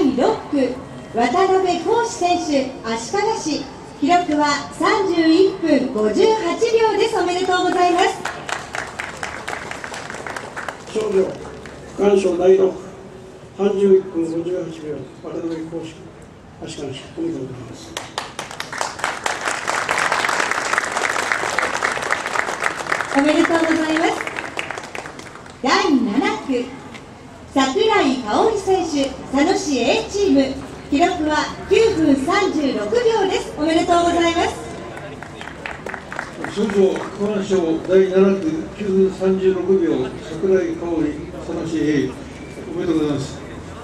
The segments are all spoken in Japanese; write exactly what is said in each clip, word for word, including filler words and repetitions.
だいろっく渡辺浩司選手、足利市、記録はさんじゅういっぷんごじゅうはちびょうです。おめでとうございます。 少女区間賞だいろっくさんじゅういっぷんごじゅうはちびょう渡辺浩司、足利市、おめでとうございます。 おめでとうございます。だいななく櫻井香織選手、佐野市 A チーム、記録はきゅうふんさんじゅうろくびょうです。おめでとうございます。 少女区間賞だいななくきゅうふんさんじゅうろくびょう櫻井香織、佐野市 A、おめでとうございます。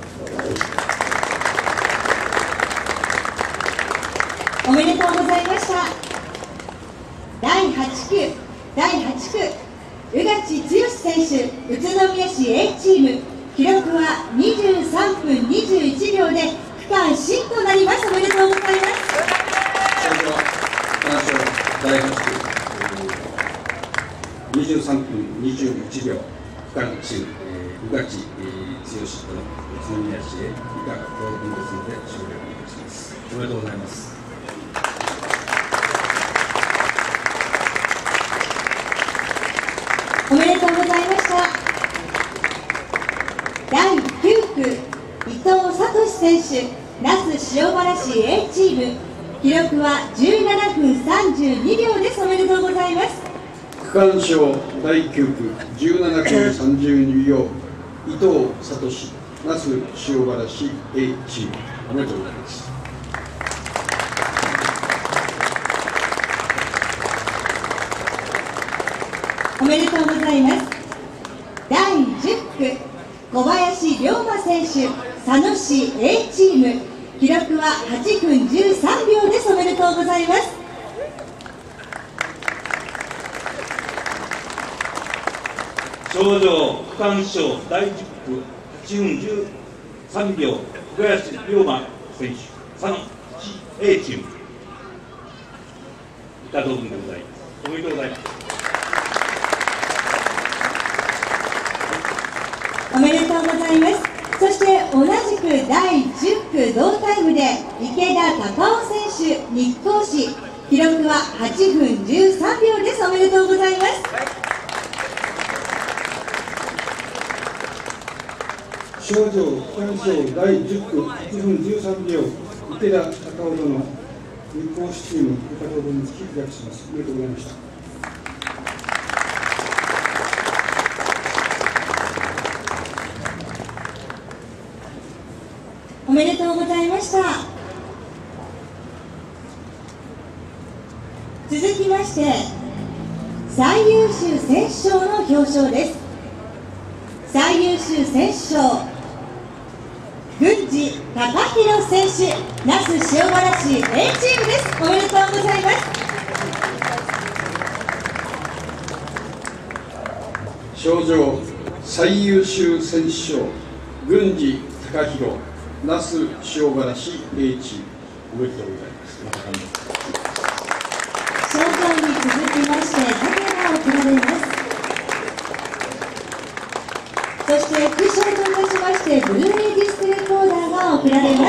おめでとうございました。だいはちくだいはちく宇勝剛選手、宇都宮市 A チーム、記録はにじゅうさんぷんにじゅういちびょうで区間新となります。おめでとうございます。 少女区間賞だいはちくにじゅうさんぷんにじゅういちびょう区間新、宇勝剛と宇都宮市へ以下同分ですので終了いたします。おめでとうございます。 おめでとうございました。だいきゅうく伊藤聡選手、那須塩原市 A チーム、記録はじゅうななふんさんじゅうにびょうです。おめでとうございます。 区間賞だいきゅうくじゅうななふんさんじゅうにびょう伊藤聡、那須塩原市 A チーム、おめでとうございます。 おめでとうございます。だいじゅっく小林龍馬選手、佐野市 A チーム、記録ははちふんじゅうさんびょうです。おめでとうございます。 少女区間賞だいじゅっくはちふんじゅうさんびょう小林龍馬選手、佐野市 A チーム、以下同文でございます。おめでとうございます。 おめでとうございます。そして同じくだいじゅっく同タイムで池田隆夫選手、日光市、記録ははちふんじゅうさんびょうです。おめでとうございます。 少女区間賞だいじゅっくはちふんじゅうさんびょう池田隆夫殿、日光市チーム、以下同文につき記録します。おめでとうございました。 おめでとうございました。続きまして最優秀選手賞の表彰です。最優秀選手賞、郡司貴弘選手、那須塩原市 A チームです。おめでとうございます。 少女最優秀選手賞、郡司貴弘、那須塩原市 A チーム、おめでとうございます。また頑張って。 賞状に続きまして盾が贈られます。そして副賞といたしましてブルーレイディスクレコーダーが贈られます。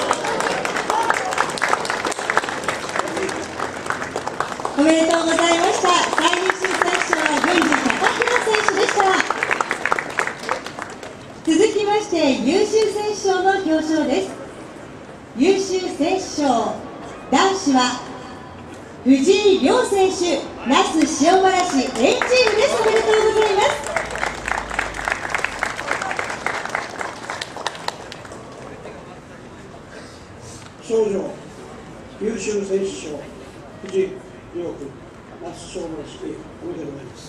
おめでとうございました。最優秀選手は郡司貴弘選手でした。続きまして優秀選手賞の表彰です。優秀選手賞、男子は藤井亮選手、那須塩原市 A チームです。おめでとうございます。 少女優秀選手賞、藤井亮君、那須塩原市 A、おめでとうございます。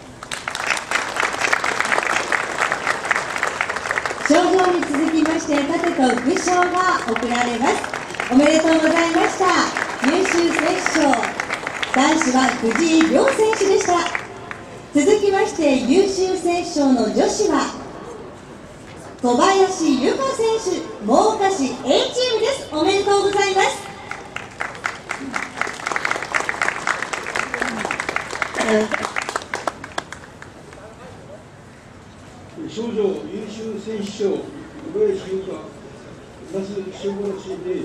賞状に続きまして盾と副賞が贈られます。おめでとうございました。優秀選手賞、男子は藤井亮選手でした。続きまして優秀選手賞の女子は小林由香選手、真岡市 A チームです。おめでとうございます。 少女優秀選手賞、小林優香那是修过的系列。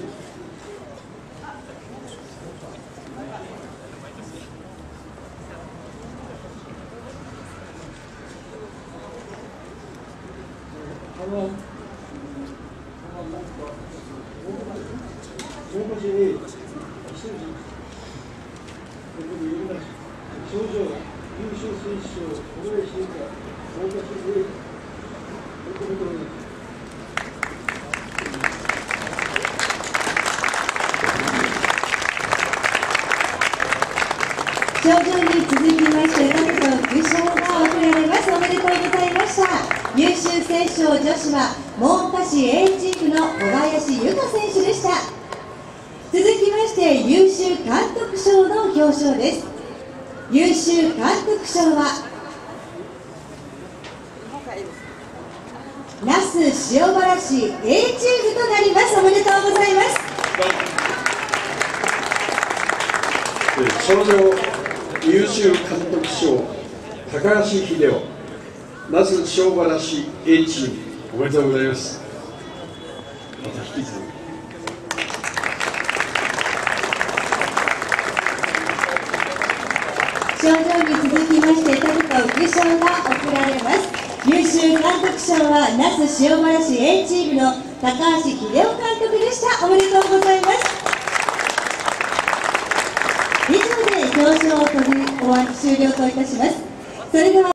あの、大橋に、賞状、優秀選手賞、小林優香、大橋に、おめでとうございます。 賞状に続きまして、盾と副賞が贈られます。おめでとうございました。優秀選手賞女子は、真岡市 A チームの小林優香選手でした。続きまして、優秀監督賞の表彰です。優秀監督賞は、那須塩原市 A チームとなります。おめでとうございます。 賞状優秀監督賞高橋秀夫那須塩原市 A チームおめでとうございます。また引き続き賞状に続きまして盾と副賞が贈られます。優秀監督賞は那須塩原市 A チームの高橋秀夫監督でした。おめでとうございます。以上で表彰を終わ終了といたします。それでは